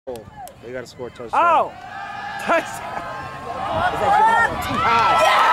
They got to score a touchdown. Oh! Touchdown! Too high.